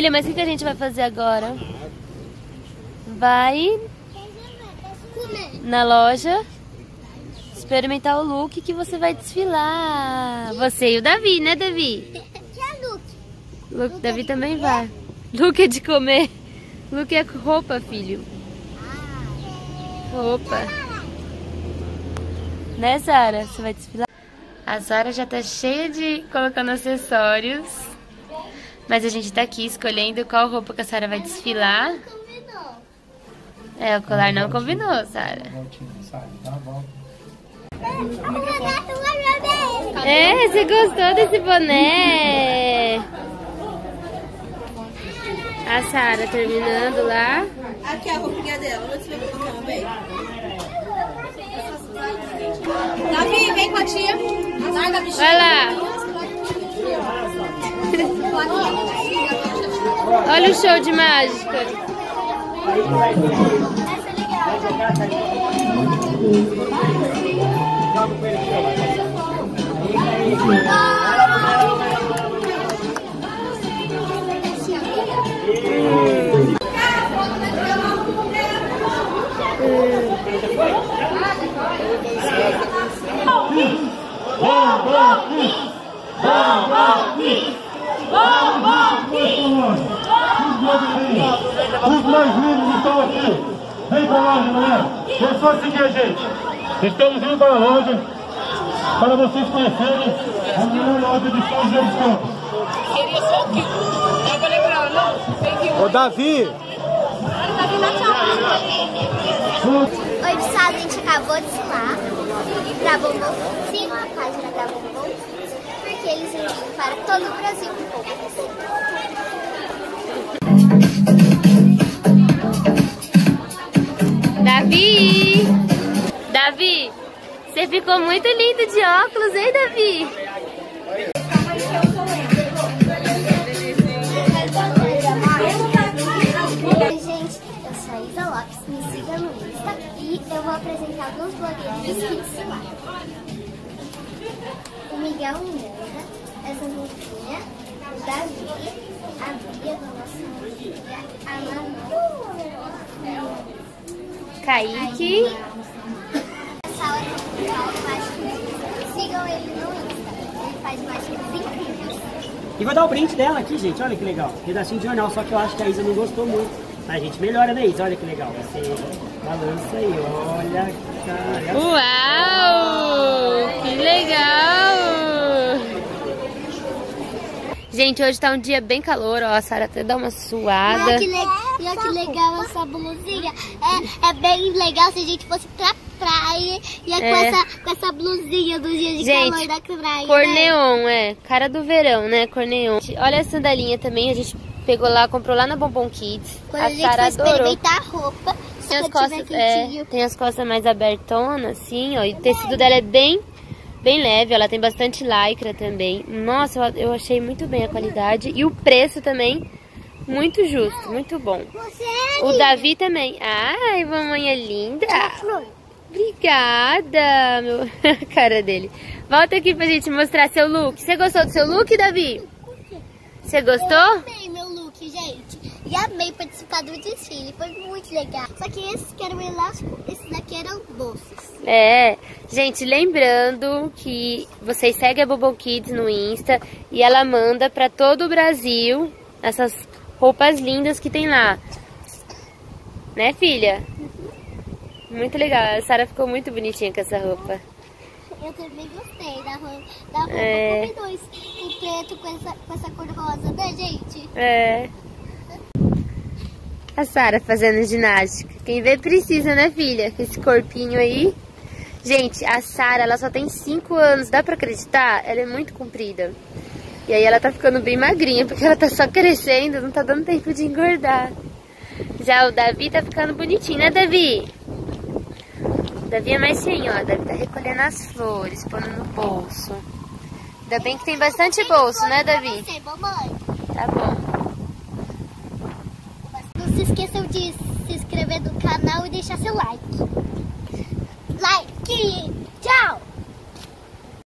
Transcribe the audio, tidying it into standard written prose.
Filha, mas o que a gente vai fazer agora? Vai na loja experimentar o look que você vai desfilar. Você e o Davi, né, Davi? Look, Davi também vai. Look é de comer. Look é roupa, filho. Roupa. Né, Sara? Você vai desfilar? A Sara já tá cheia de colocando acessórios. Mas a gente tá aqui escolhendo qual roupa que a Sara vai desfilar. É, o colar não combinou, Sara. É, você gostou desse boné? A Sara terminando lá. Aqui é a roupinha dela. Onde você vai colocar ela bem? Davi, vem com a tia. Larga a bichinha. Vai lá. Olha o show de mágica. Os mais lindos estão aqui. Vem para a loja, galera. É só seguir, gente. Estamos indo para a loja para vocês conhecerem a melhor loja de São José dos Campos. Queria só o que? Eu vou lembrar, não? Ô, Davi! Oi, pessoal, a gente acabou de desfilar pra Bombom. Sigam a página da Bombom, porque eles enviam para todo o Brasil com roupas. Davi! Davi! Você ficou muito lindo de óculos, hein, Davi? Oi, gente, eu sou a Isa Lopes, me siga no Insta e eu vou apresentar alguns blogueiros que desfilaram. O Miguel Miranda, essa roupinha, o Davi, a Bia da nossa amiga, a Manu, Kaique. essa hora do mágico. Sigam ele no Insta, ele faz mágicas incríveis. E vou dar o brinde dela aqui, gente, olha que legal. Pedacinho de jornal, só que eu acho que a Isa não gostou muito. A gente melhora da Isa, olha que legal. Você balança aí, olha, cara. Uau! Que legal! Gente, hoje tá um dia bem calor, ó. A Sara até dá uma suada. Olha que legal essa blusinha. É bem legal se a gente fosse pra praia e com essa blusinha do dia de calor da praia. Cor né? neon, cara do verão, né? Cor neon. Olha a sandalinha também, a gente pegou lá, comprou lá na Bombom Kids. Quando a gente for experimentar a roupa, tem as costas, tem as costas mais abertonas, assim, ó. E o tecido dela é bem leve, ela tem bastante lycra também. Nossa, eu achei muito bem a qualidade. E o preço também, muito justo, muito bom. O Davi também. Ai, mamãe é linda. Obrigada, meu... a cara dele. Volta aqui pra gente mostrar seu look. Você gostou do seu look, Davi? Você gostou? Eu amei meu look, gente. E amei participar do desfile. Foi muito legal. Só que esses que eram elásticos, esses daqui eram doces. Gente, lembrando que vocês seguem a Bombom Kids no Insta e ela manda pra todo o Brasil essas roupas lindas que tem lá. Né, filha? Muito legal. A Sara ficou muito bonitinha com essa roupa. Eu também gostei da roupa. Combinou o preto com essa cor rosa, né, gente? A Sara fazendo ginástica. Quem vê precisa, né, filha? Com esse corpinho aí. Gente, a Sara, ela só tem 5 anos. Dá pra acreditar? Ela é muito comprida. E aí ela tá ficando bem magrinha, porque ela tá só crescendo, não tá dando tempo de engordar. Já o Davi tá ficando bonitinho, né, Davi? O Davi é mais cheinho, ó. Davi tá recolhendo as flores, pondo no bolso. Ainda bem que tem bastante bolso, né, Davi? Tá bom. Não se esqueçam de se inscrever no canal e deixar seu like. Like! Tchau!